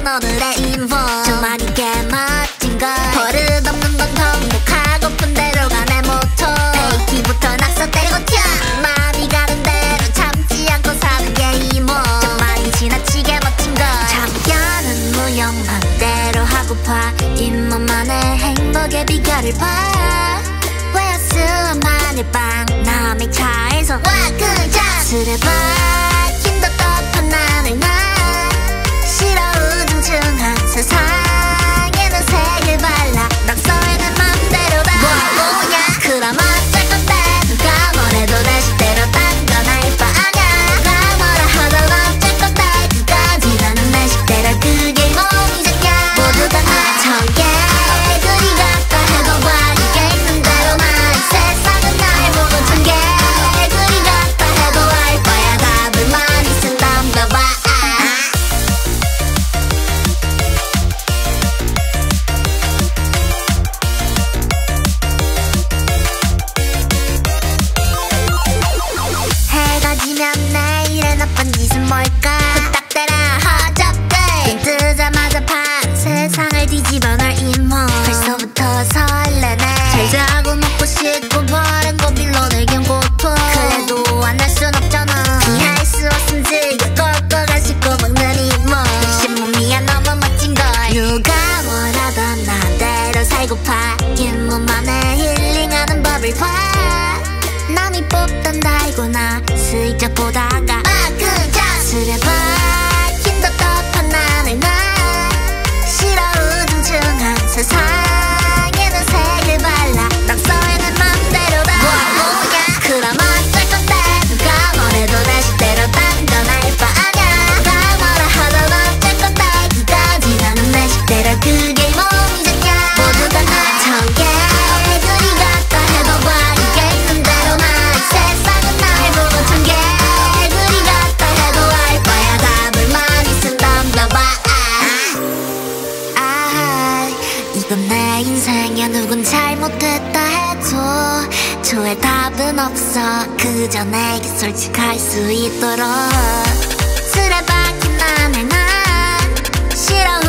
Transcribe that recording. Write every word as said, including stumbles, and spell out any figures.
건 오늘의 인보 정말 이게 멋진 걸 버릇없는 건 통곡하고픈 대로 가 내 모토 에이티부터 낙서 때리고 튀어 마음이 가는 대로 참지 않고 사는 게 이모 정말 지나치게 멋진 걸 참견은 무용맘대로 하고파 잇몸만의 행복의 비결을 봐 외화스한 마늘빵 남의 차에서 와 그자 술에 박힌 덧덮은 나를 나 싫어 우중충한 세상에는 색을 발라 낙서에는 맘대로다 뭐야 그럼 어쩔 건데 누가 뭐래도 내 식대로 딴 건 알 바 아냐 누가 뭐라 하던 어쩔 건데 그까지 나는 내 식대로 그게 몸이잖냐 모두 다 나처럼 개구리 같다 해도 봐 이게 있는 대로 나 이 세상은 날 보고 참 개구리 같다 해도 알 거야 답을 많이 쓴 덤벼봐 해가 지면 내일의 나쁜 짓은 뭘까 후딱대라 허접대 눈 뜨자마자 반 세상을 뒤집어 널 이모 벌써부터 설레네 잘 자고 먹고 씻고 바른 거 빌러내 견 고통 그래도 안 할 순 없잖아 이해할 수 없음 즐겨 꼴꼴가 씻고 먹는 이모 역시 몸이야 너무 멋진 걸 누가 뭐라던 나대로 살고파 잇몸만에 힐링하는 법을 봐 남이 뽑던 달고나 슬쩍 보다가 막그자 술에 박힌 덧덮은 나를 나 싫어 우중충한 세상에는 색을 발라 낙서에는 맘대로다 뭐야 그럼 어쩔 건데 누가 뭐래도 내 식대로 딴 건 알 바 아냐 누가 뭐라 하던 어쩔 건데 그까지 나는 내 식대로 그게 몸이잖냐 모두 다 나처럼 개구리 같다 해도 봐 이게 있는 대로 나 이 세상은 날 보고 참 개구리 같다 해도 알 거야 답을 많이 쓴 덤벼봐 아 이건 내 인생이야 누군 잘못했다 해도 저의 답은 없어 그저 내게 솔직할 수 있도록 술에 박힌 맘에 난 싫어